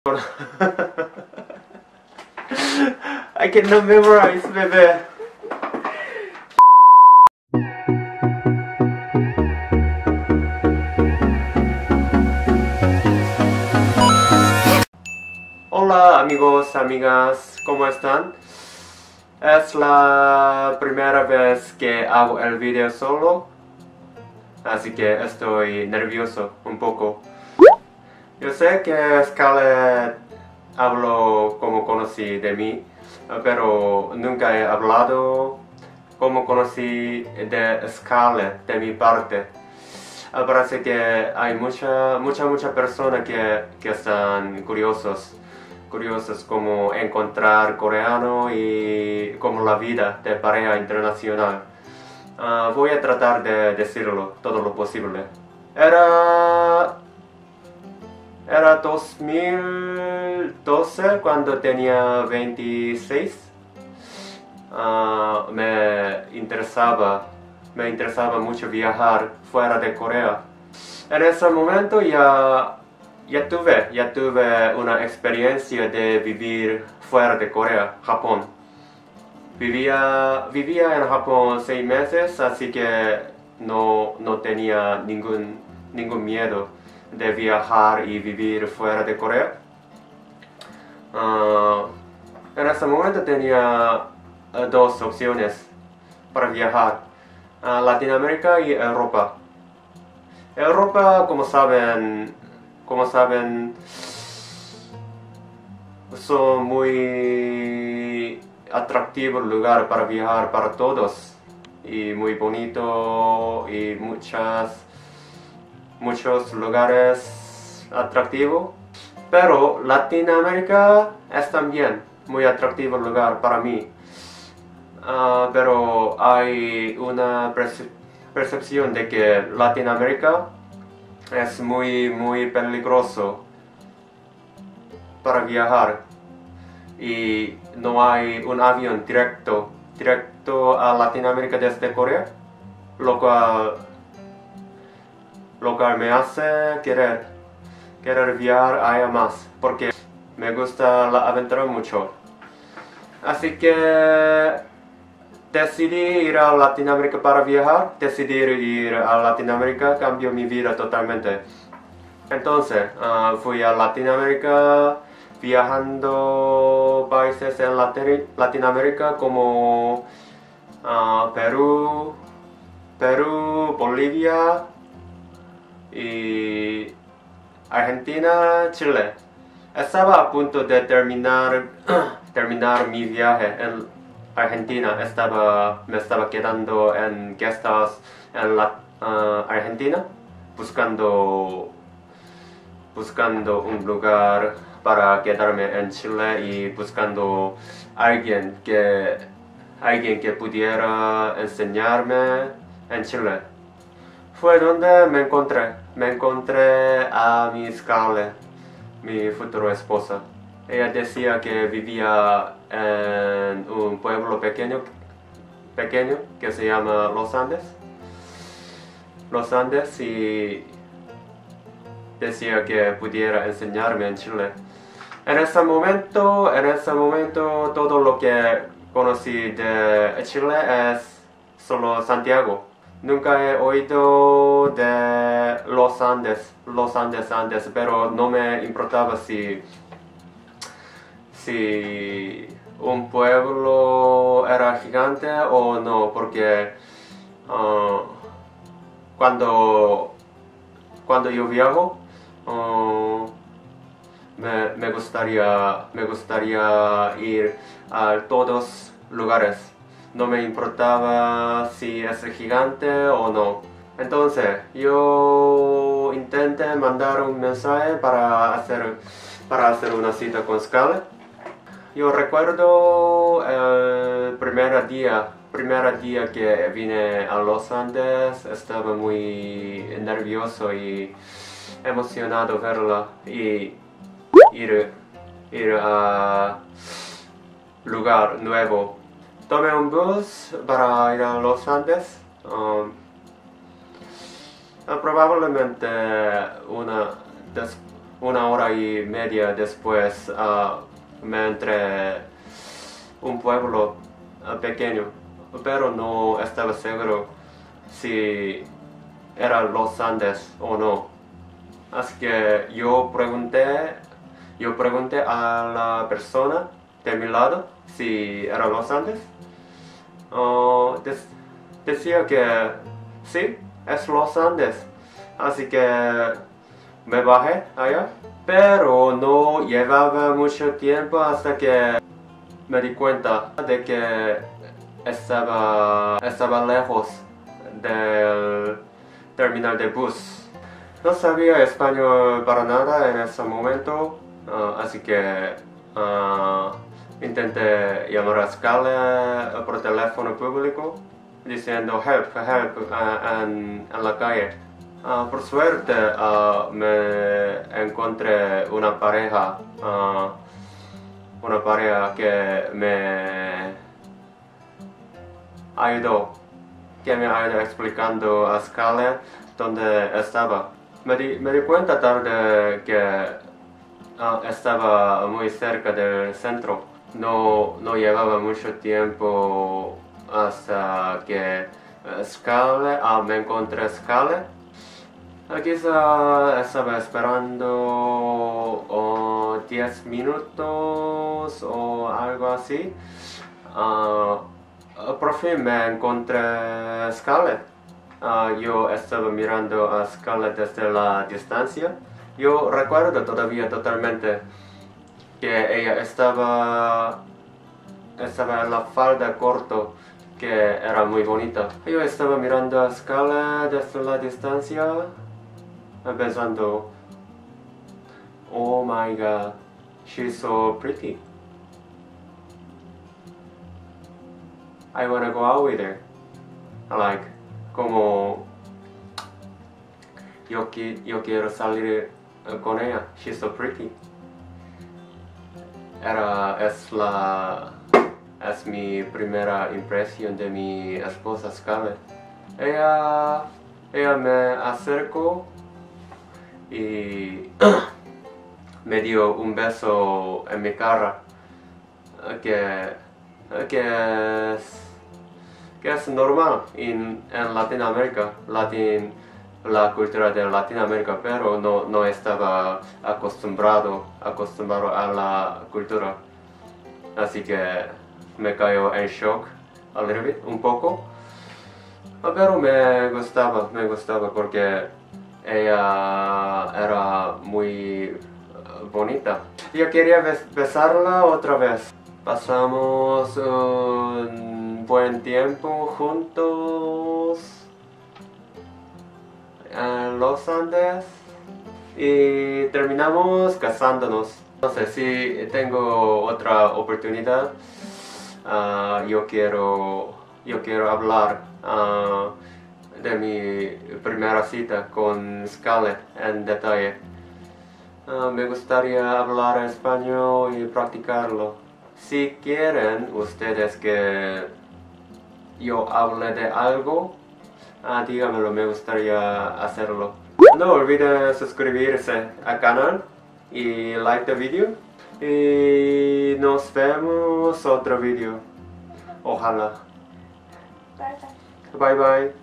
I cannot memorize, bebé. Hola amigos, amigas, ¿cómo están? Es la primera vez que hago el video solo, así que estoy nervioso un poco. Yo sé que Scarlett habló como conocí de mí, pero nunca he hablado como conocí de Scarlett de mi parte. Parece que hay mucha persona que están curiosos como encontrar coreano y como la vida de pareja internacional. Voy a tratar de decirlo todo lo posible. Era 2012 cuando tenía 26. Me interesaba mucho viajar fuera de Corea. En ese momento ya tuve una experiencia de vivir fuera de Corea, Japón. Vivía en Japón 6 meses, así que no tenía ningún miedo de viajar y vivir fuera de Corea. En ese momento tenía dos opciones para viajar: Latinoamérica y Europa. Europa, como saben, son muy atractivos lugares para viajar para todos, y muy bonito, y muchos lugares atractivos. Pero Latinoamérica es también muy atractivo lugar para mí. Pero hay una percepción de que Latinoamérica es muy peligroso para viajar, y no hay un avión directo a Latinoamérica desde Corea, lo cual me hace querer viajar allá más, porque me gusta la aventura mucho. Así que decidí ir a Latinoamérica para viajar. Decidir ir a Latinoamérica cambió mi vida totalmente. Entonces fui a Latinoamérica, viajando países en Latinoamérica como Perú, Bolivia y Argentina, Chile. Estaba a punto de terminar mi viaje en Argentina. Me estaba quedando en guest house en Argentina, buscando un lugar para quedarme en Chile, y buscando alguien que pudiera enseñarme en Chile. Fue donde me encontré a mi Scarlett, mi futura esposa. Ella decía que vivía en un pueblo pequeño que se llama Los Andes, y decía que pudiera enseñarme en Chile. En ese momento todo lo que conocí de Chile es solo Santiago. Nunca he oído de Los Andes, pero no me importaba si un pueblo era gigante o no, porque cuando yo viajo, me gustaría ir a todos lugares. No me importaba si es gigante o no. Entonces yo intenté mandar un mensaje para hacer una cita con Scarlett. Yo recuerdo el primer día que vine a Los Andes. Estaba muy nervioso y emocionado verla y ir a lugar nuevo. Tomé un bus para ir a Los Andes. Probablemente una hora y media después me entré un pueblo pequeño, pero no estaba seguro si era Los Andes o no. Así que yo pregunté a la persona de mi lado si era Los Andes. Decía que sí, es Los Andes. Así que me bajé allá, pero no llevaba mucho tiempo hasta que me di cuenta de que estaba lejos del terminal de bus. No sabía español para nada en ese momento, así que intenté llamar a Scala por teléfono público diciendo help en la calle. Por suerte me encontré una pareja que me ayudó explicando a Scala dónde estaba. Me di cuenta tarde que estaba muy cerca del centro. No llevaba mucho tiempo hasta que me encontré Scala. Quizá estaba esperando 10 minutos o algo así. Por fin me encontré Scala. Yo estaba mirando a Scala desde la distancia. Yo recuerdo todavía totalmente que ella estaba en la falda corto, que era muy bonita. Yo estaba mirando a Scala desde la distancia, pensando, oh my god, she's so pretty. I wanna go out with her. Like, como yo quiero salir con ella. She's so pretty. Es mi primera impresión de mi esposa Scala. Ella me acercó y me dio un beso en mi cara, que es normal en Latinoamérica, la cultura de Latinoamérica, pero no estaba acostumbrado a la cultura, así que me cayó en shock a little bit, un poco, pero me gustaba porque ella era muy bonita. Yo quería besarla otra vez. Pasamos un buen tiempo juntos en Los Andes y terminamos casándonos. No sé si tengo otra oportunidad. Yo quiero hablar de mi primera cita con Scala en detalle. Me gustaría hablar español y practicarlo. Si quieren ustedes que yo hable de algo, díganmelo, me gustaría hacerlo. No olviden suscribirse al canal y like el video. Y nos vemos otro video. Ojalá. Bye bye. Bye bye.